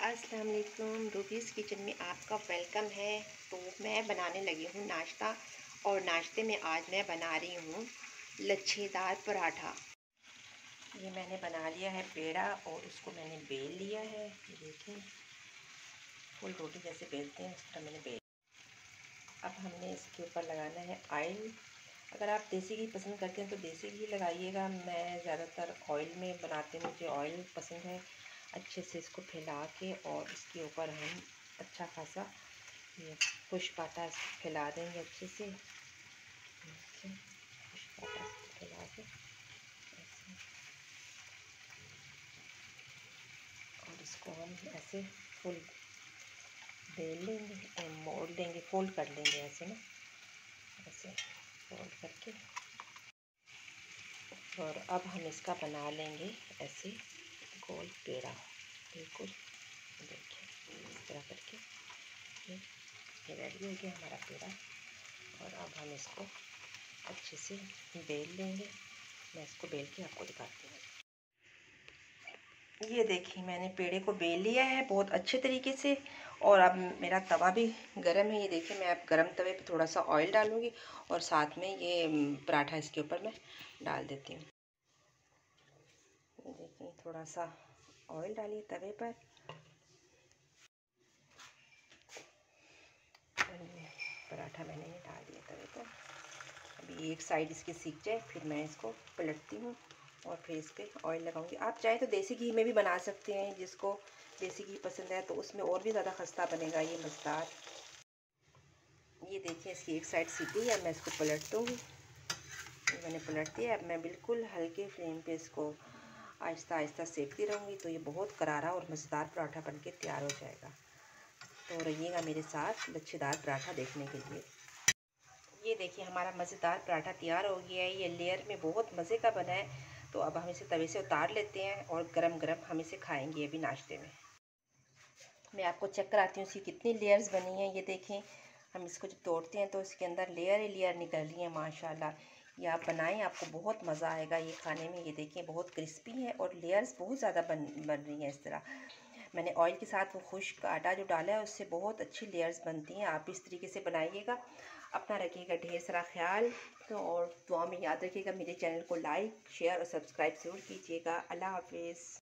अस्सलाम वालेकुम, rubies kitchen में आपका वेलकम है। तो मैं बनाने लगी हूँ नाश्ता, और नाश्ते में आज मैं बना रही हूँ लच्छेदार पराठा। ये मैंने बना लिया है पेड़ा, और उसको मैंने बेल लिया है। ये देखें, फुल रोटी जैसे बेलते हैं उस तरह मैंने बेल। अब हमने इसके ऊपर लगाना है ऑयल। अगर आप देसी घी पसंद करते हैं तो देसी घी लगाइएगा। मैं ज़्यादातर ऑयल में बनाती हूँ, मुझे ऑयल पसंद है। अच्छे से इसको फैला के और इसके ऊपर हम अच्छा खासा ये पुष्प आटा फैला देंगे अच्छे से। पुष्प आटा फैला के ऐसे, और इसको हम ऐसे फुल बेल लेंगे और मोड़ लेंगे, फोल्ड कर लेंगे ऐसे ना, ऐसे फोल्ड करके। और अब हम इसका बना लेंगे ऐसे गोल पेड़ा, बिल्कुल देखिए इस तरह करके। ये रेडी हो गया हमारा पेड़ा, और अब हम इसको अच्छे से बेल लेंगे। मैं इसको बेल के आपको दिखाती हूँ। ये देखिए, मैंने पेड़े को बेल लिया है बहुत अच्छे तरीके से, और अब मेरा तवा भी गरम है। ये देखिए, मैं अब गरम तवे पे थोड़ा सा ऑयल डालूँगी, और साथ में ये पराठा इसके ऊपर मैं डाल देती हूँ। ये देखिए, थोड़ा सा ऑयल डालिए तवे पर, पराठा मैंने ये डाल दिया तवे पर। अभी एक साइड इसकी सीख जाए, फिर मैं इसको पलटती हूँ और फिर इस पर ऑयल लगाऊंगी। आप चाहे तो देसी घी में भी बना सकते हैं, जिसको देसी घी पसंद है तो उसमें और भी ज़्यादा खस्ता बनेगा ये मज़ेदार। ये देखिए, इसकी एक साइड सीख गई। अब मैं इसको पलट दूँगी। मैंने पलट दिया। अब मैं बिल्कुल हल्के फ्लेम पे इसको आहिस्ता आहिस्ता सेकती रहूँगी, तो ये बहुत करारा और मज़ेदार पराठा बन के तैयार हो जाएगा। तो रहिएगा मेरे साथ लच्छेदार पराठा देखने के लिए। ये देखिए, हमारा मज़ेदार पराठा तैयार हो गया है। ये लेयर में बहुत मज़े का बना है। तो अब हम इसे तवे से उतार लेते हैं, और गरम गरम हम इसे खाएंगे अभी नाश्ते में। मैं आपको चेक कराती हूँ इसकी कितनी लेयर्स बनी हैं। ये देखें, हम इसको जब तोड़ते हैं तो इसके अंदर लेयर ही लेयर निकल रही है माशाल्लाह। ये आप बनाएं, आपको बहुत मज़ा आएगा ये खाने में। ये देखें, बहुत क्रिस्पी है और लेयर्स बहुत ज़्यादा बन रही हैं इस तरह। मैंने ऑयल के साथ वो खुश्क आटा जो डाला है उससे बहुत अच्छी लेयर्स बनती हैं। आप इस तरीके से बनाइएगा। अपना रखिएगा ढेर सारा ख्याल, तो और दुआ में याद रखिएगा। मेरे चैनल को लाइक शेयर और सब्सक्राइब ज़रूर कीजिएगा। अल्लाह हाफिज़।